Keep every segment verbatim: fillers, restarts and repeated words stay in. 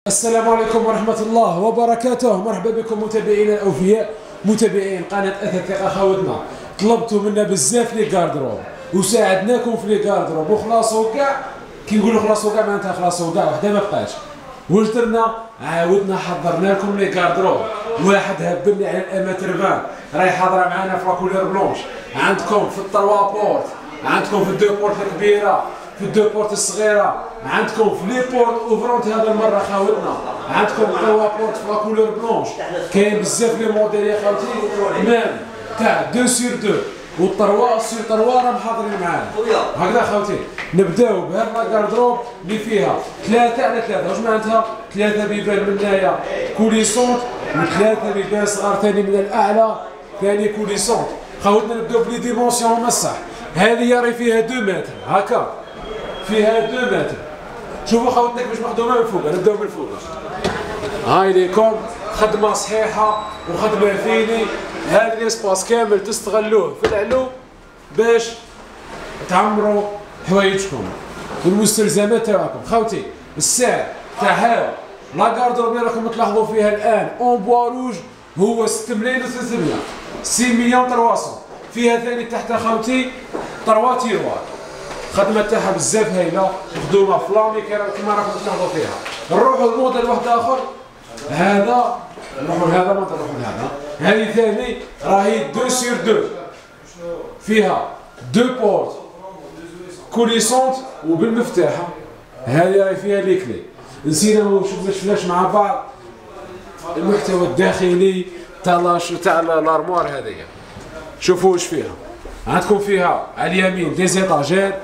السلام عليكم ورحمة الله وبركاته. مرحبا بكم متابعينا الأوفياء، متابعين قناة أثاث أخواتنا. طلبتوا منا بزاف لي كاردروب وساعدناكم في لي كاردروب وخلاصوا كاع. كي نقولوا خلاصوا كاع معناتها خلاصوا كاع، وحده ما بقاش. واش درنا؟ عاودنا حضرنا لكم لي كاردروب. واحد هبل لي على الاماترفان راهي حاضره معنا في لاكولور بلونش. عندكم في التروا بورت، عندكم في الدو بورت الكبيره، في الدو بورت الصغيره، عندكم في لي بورت اوفرونت هذا المره خاوتنا، عندكم تروا بورت في لاكولور بلونش. كاين بزاف لي موديل يا خاوتي، ميم تاع دو سير دو والتروا سير تروا راه محاضرين معانا. هكذا خاوتي نبداو بهاد لاكاردروب اللي فيها ثلاثه على ثلاثه. واش معناتها؟ ثلاثه بيبان من هنايا كوليسونت وثلاثه بيبان صغار ثاني من الاعلى ثاني كوليسونت. خاوتنا نبداو بلي ديمونسيون مسح. هذه راهي فيها اثنين متر هكا، فيها اثنين متر. شوفوا خاوتنا كيفاش مخدومه من فوق. نبداو من فوق. هاي ليكم خدمه صحيحه وخدمه فيني. هذا الاسباس كامل تستغلوه في العلو باش تعمروا حوايجكم والمستلزمات تاعكم. خاوتي السعر تاع هاو لاكاردروب اللي راكم تلاحظوا فيها الان اون بوا روج هو ستة ملايين وثلاثمية، ستة مليون وثلاثمية. فيها ثاني تحت خاوتي تروا تيروار. خدمه تاعها بزاف هايله، مخدومه فلامي كما راكم تلاحظوا فيها. نروحوا لموديل واحد اخر. هذا نروحوا لهذا ما نروحوا لهذا. هذه ثاني راهي دو سير دو، فيها دو بورت كوليسونت وبالمفتاح. هذه راهي فيها لي كلي. نسينا ما شفناش مع بعض المحتوى الداخلي تاع تاع الارموار هذيا. شوفوا واش فيها. عندكم فيها على اليمين دي زيطاجير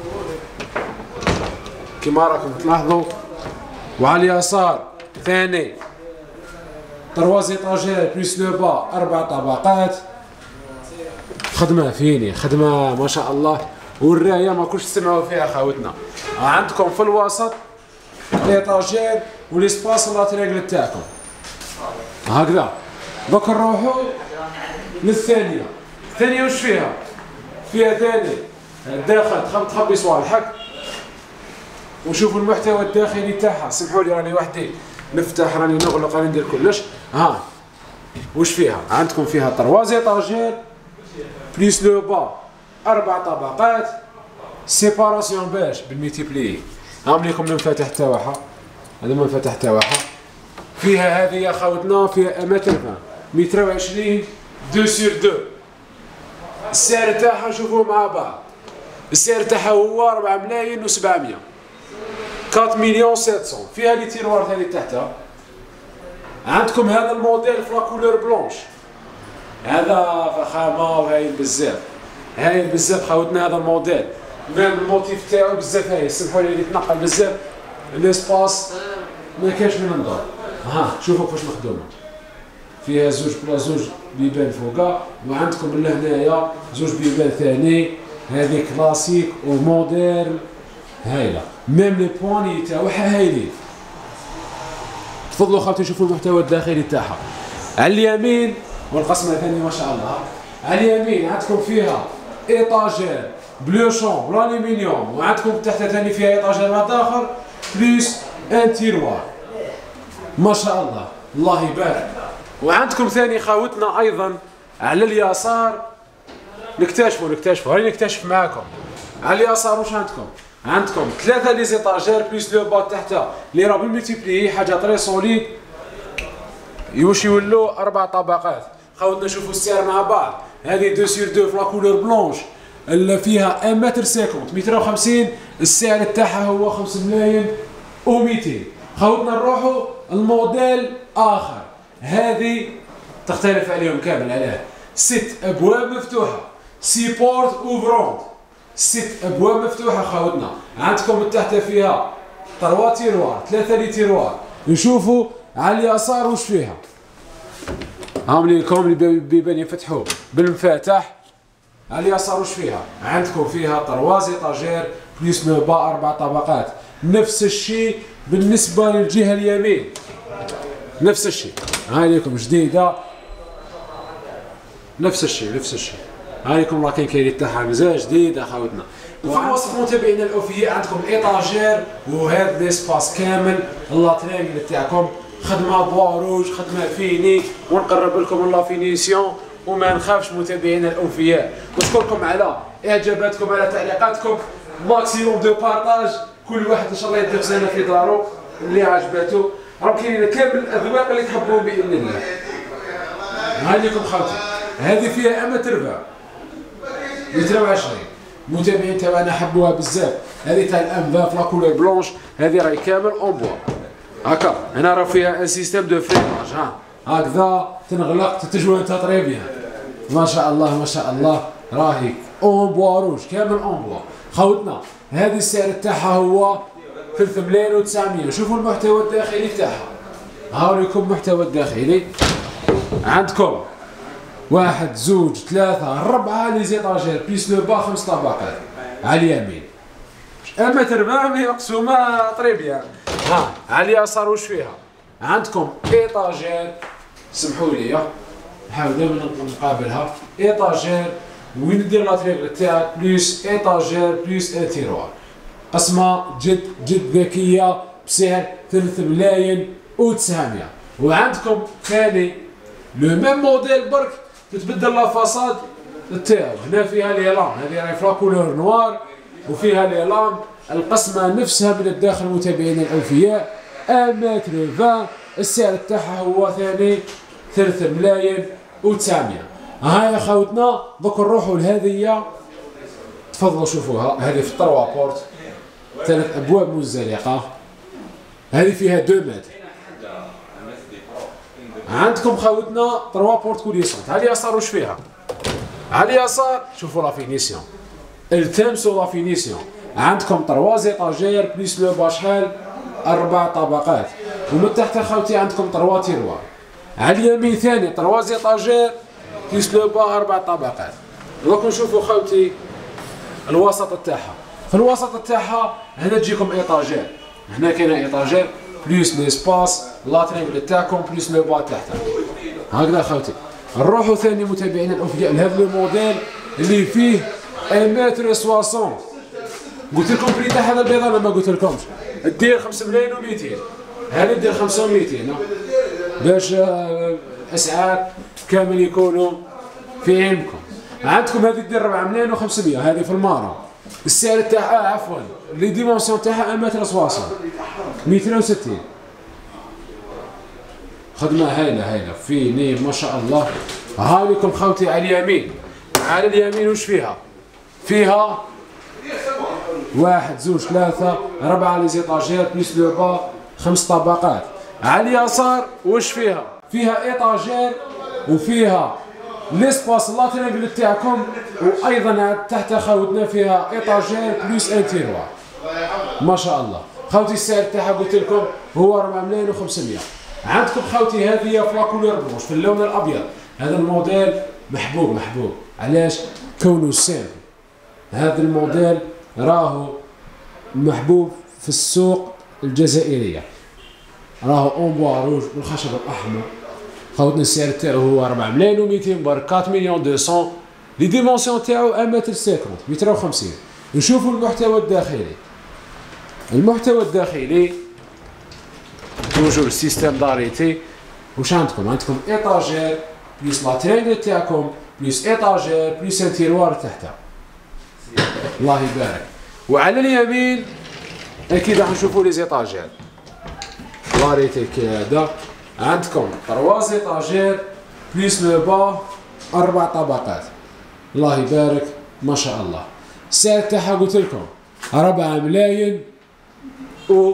كما راكم تلاحظوا، وعلى اليسار ثاني تروا زيطاجير بليس لو با اربع طبقات. خدمه فيني، خدمه ما شاء الله. والرايه ما كنتش تسمعوا فيها خاوتنا. عندكم في الوسط ليطاجير وليسباس لاتريغل تاعكم هكذا. دوك نروحوا للثانيه. الثانيه واش فيها؟ فيها ثاني الداخل تخب تخبي صوالحك. وشوفوا المحتوى الداخلي تاعها. سمحوا لي راني وحدي نفتح، راني نغلق، راني ندير كلش. ها واش فيها؟ عندكم فيها تروا زيطاجير بليس لو با اربع طبقات، سيباراسيون باش بالميتيبلي. هاهم ليكم المنفتح تاعها. هذا المنفتح تاعها. فيها هذه يا خاوتنا فيها اماترفان متر وعشرين دو سير دو. السعر تاعها نشوفوه مع بعض. السعر تاعها هو أربعة ملايين وسبعمية، أربعة مليون وسبعمية. فيها لي تيروار ثاني تحتها. عندكم هذا الموديل في لاكولور بلونش. هذا فخامه وهايل بزاف، هايل بزاف خاوتنا. هذا الموديل ميم الموتيف تاعو بزاف هايل. سمحوا لي يتنقل بزاف ليسباس ما كاش من نضر. ها شوفوا كيفاش مخدومه. فيها زوج بلا زوج بيبان فوقها، وعندكم لهنايا زوج بيبان ثاني. هذه كلاسيك وموديل هايله. ميم لي بواني تاعها هايلين. تفضلوا خاوتي شوفوا المحتوى الداخلي تاعها. على اليمين والقسمه ثاني ما شاء الله. على اليمين عندكم فيها ايطاجير بلوشون بالالومنيوم، وعندكم تحت ثاني فيها ايطاجير واحد اخر بليس ان تيروار. ما شاء الله الله يبارك. وعندكم ثاني خاوتنا ايضا على اليسار. نكتشفوا نكتشفوا هاني نكتشف معاكم. على اليسار واش عندكم؟ عندكم ثلاثه لي زيطاجير بليس لو با تحتها اللي راه بالملتيبلي حاجه طري سوليد. واش يولوا اربع طبقات. خاوتنا نشوفوا السعر مع بعض. هذه دو سير دو في لاكولور بلونش اللي فيها واحد متر خمسين متر وخمسين. السعر تاعها هو خمسة ملايين ومئتين. خاوتنا نروحوا الموديل اخر. هذه تختلف عليهم كامل. علاه ست ابواب مفتوحه، سي بورت اوفرونت، ست ابواب مفتوحه خاوتنا. عندكم من تحت فيها تروا تيروار، ثلاثه لي تيروار. نشوفوا على اليسار واش فيها. هاهم ليكم البيبان يفتحوا بالمفاتح. على اليسار واش فيها؟ عندكم فيها تروا زيطاجير بليس لو با اربع طبقات. نفس الشيء بالنسبه للجهه اليمين، نفس الشيء. هاي ليكم جديده، نفس الشيء نفس الشيء. هايكم راكين كاين تاعها مزاج جديد اخوتنا. وفي الوسط متابعينا الاوفياء عندكم الايطاجير وهذا ليسباس كامل لا ترينغ تاعكم، خدمه بوا روج، خدمه فيني، ونقرب لكم لا فينيسيون وما نخافش متابعينا الاوفياء. نشكركم على اعجاباتكم، على تعليقاتكم، ماكسيموم دو بارطاج، كل واحد ان شاء الله يدير زينه في دارو اللي عجباتو. راهم كاينين كامل الاذواق اللي تحبوهم باذن الله. هاني لكم خوتي، هذه فيها اما تربع متر وعشرين، المتابعين تاعنا حبوها بزاف. هذه تاع الانفا في لا كولور بلونش، هذه راهي كامل اون بوا هكا. هنا راه فيها ان سيستيم دو فريناج، ها هكذا تنغلق تتجوانتها طري بيان، ما شاء الله ما شاء الله. راهي اون بوا روج كامل اون بوا خوتنا. هذه السعر تاعها هو ثلاثة ملايين وتسعمية. شوفوا المحتوى الداخلي تاعها، هاوليكم المحتوى الداخلي. عندكم واحد زوج ثلاثة أربعة لي زيطاجير بليس لو با خمس طبقات على اليمين، أما تربع مقسومة طري بيان. ها على اليسار واش فيها؟ عندكم ايطاجير، سمحوا لي نحاول دائما نقابلها، ايطاجير وين ندير لا تريغل تاعك بليس ايطاجير بليس ان تيروار، قسمة جد جد ذكية بسعر ثلاثة ملايين وتسعمية. وعندكم ثاني لو ميم موديل برك تتبدل لا فاصاد تاعو. هنا فيها لي لام، هذه راهي في لا كولور نوار وفيها لي لام، القسمة نفسها من الداخل متابعينا الأوفياء. ان متر عشرين، السعر تاعها هو ثاني ثلاثة ملايين وتسعمية. ها يا خوتنا دوك نروحوا لهذه، تفضلوا شوفوها. هذه في التروا بورت، ثلاث ابواب مزلقه، هذه فيها دو متر. عندكم خوتنا تروا بورت كوليسونت. على اليسار واش فيها؟ على اليسار شوفوا لا فينيسيون، التمسوا لا فينيسيون. عندكم تروا زيطاجير بليس لو با شحال اربع طبقات، ومن تحت خوتي عندكم تروا تيروار. على اليمين ثاني تروا زيطاجير بليس لو با اربع طبقات. دوك نشوفوا خوتي الوسط تاعها. في الوسط تاعها هنا تجيكم ايطاجير، هنا كاينه ايطاجير بليس ليسباس لا ترينغل تاعكم بليس لو با تحتها هكذا خوتي. نروحوا ثاني متابعينا الاوفياء لهذا الموديل اللي فيه واحد متر ستين. قلت لكم بري تاع هذا البيضه ولا ما قلت لكمش؟ دير خمسة ملايين ومئتين، هذه دير خمسة ومئتين باش اسعار كامل يكونوا في علمكم. عندكم هذه دير أربعة ملايين وخمسمية، هذه في المارا. السعر تاعها عفوا لي ديمونسيون تاعها واحد متر ستين مئتين وستين. خدمه هايله هايله فيني ما شاء الله. ها لكم خوتي على اليمين، على اليمين واش فيها؟ فيها واحد زوج ثلاثة أربعة لي زيطاجير بليس لو با خمس طبقات. على اليسار واش فيها؟ فيها ايطاجير وفيها ليسباس لا ترينغل تاعكم، وايضا تحت خوتنا فيها ايطاجير بليس ان تيروار. ما شاء الله خوتي. السعر تاعها قلت لكم هو أربعة ملايين وخمسمية. عندكم خوتي هذه في لا كولور بلونش في اللون الابيض. هذا الموديل محبوب محبوب، علاش؟ كونه سامبل. هذا الموديل راهو محبوب في السوق الجزائريه، راهو اون بوا روج بالخشب الاحمر. خوتنا السعر تاعو هو أربعة ملايين ومئتين برك، أربعة مليون مئتين. لي ديمونسيون تاعو واحد متر خمسين متر وخمسين. نشوفوا المحتوى الداخلي. المحتوى الداخلي توجور السيستم داريتي. واش عندكم؟ عندكم ايطاجير بليس لا ترينغل تاعكم بليس ايطاجير بليس ان تيروار تحتها. الله يبارك. وعلى اليمين اكيد راح نشوفوا لي زيطاجير داريتي كذا. عندكم تروا زيطاجير بليس لو با اربع طبقات. الله يبارك ما شاء الله. السعر تاعها قلت لكم أربعة ملايين و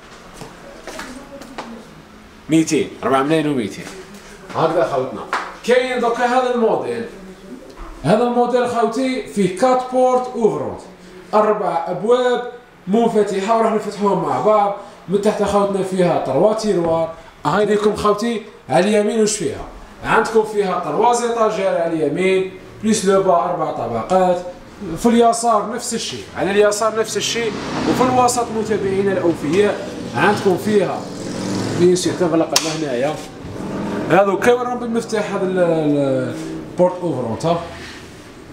مئتين، أربعة ملايين ومئتين هكذا خوتنا. كاين دوكا هذا الموديل، هذا الموديل خوتي فيه كات بورت اوفرونت، أربع أبواب منفتحة وراح نفتحوهم مع بعض. من تحت خوتنا فيها تروا تيروار. هاي ليكم خوتي على اليمين واش فيها؟ عندكم فيها تروا زيطاجير على اليمين بليس لو با أربع طبقات. في اليسار نفس الشيء، على اليسار نفس الشيء. وفي الوسط متابعينا الأوفياء عندكم فيها بيان سور تغلق لنا هنايا. هذا كامل بالمفتاح هذا البورت اوفرونت.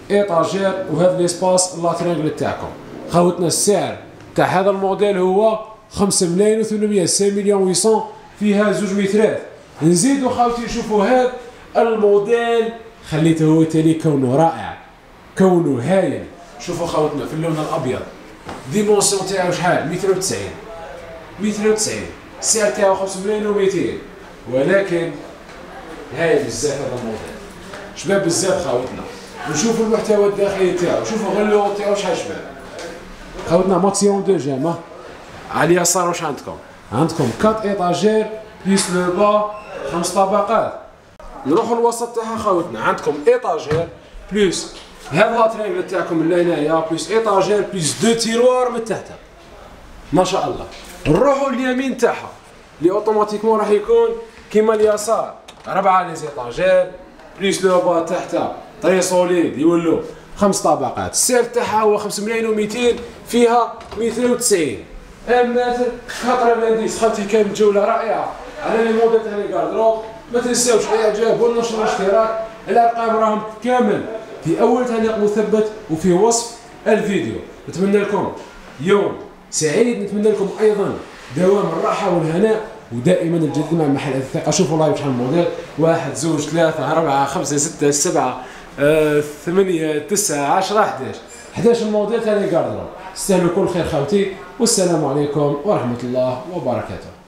ايطاجير وهذا ليسباس لاترينغل تاعكم. خوتنا السعر تاع هذا الموديل هو خمسة ملايين و ثمانمائة، خمسة مليون ثمانمائة، فيها زوج مترات. نزيدو خاوتي شوفوا هذا الموديل خليته هو تالي كونه رائع، كونه هايل. شوفوا خاوتنا في اللون الابيض، ديمونسيون تاعو شحال؟ متر وتسعين، متر وتسعين، السعر تاعو خمسة ملايين و مئتين، ولكن هايل بزاف هذا الموديل، شباب بزاف خاوتنا. نشوفوا المحتوى الداخلي تاعو، شوفوا غير اللوغو تاعو شحال شباب خاوتنا. ماكسيموم دو جام. على اليسار واش عندكم؟ عندكم كات ايطاجير بليس لو با، خمس طبقات. نروحوا الوسط تاعها خاوتنا، عندكم ايطاجير بليس هذا لاترينغل تاعكم اللي هنايا، بليس ايطاجير بليس دو تيروار من تحت، ما شاء الله. نروحوا اليمين تاعها اللي اوتوماتيكمون راح يكون كيما اليسار، ربعه لي زيطاجير بليس لو با تحتها طري سوليد يولوا خمس طبقات. السعر تاعها هو خمسة ملايين و مئتين، فيها متر وتسعين. المتر ثمانية خاوتي كانت جوله رائعه على لي موديل تاع لي كاردروب. ما تنساوش الاعجاب والنشر والاشتراك، الارقام راهم كامل في اول تعليق مثبت وفي وصف الفيديو. نتمنى لكم يوم سعيد، نتمنى لكم ايضا دوام الراحه والهناء، ودائما الجديد مع محل الثقه. شوفوا لايف شحال موديل، واحد زوج ثلاثة أربعة خمسة ستة سبعة آه، ثمانية تسعة عشرة أحداش أحداش الموديل تاع لي كاردروب. تستاهلوا كل خير خاوتي، والسلام عليكم ورحمه الله وبركاته.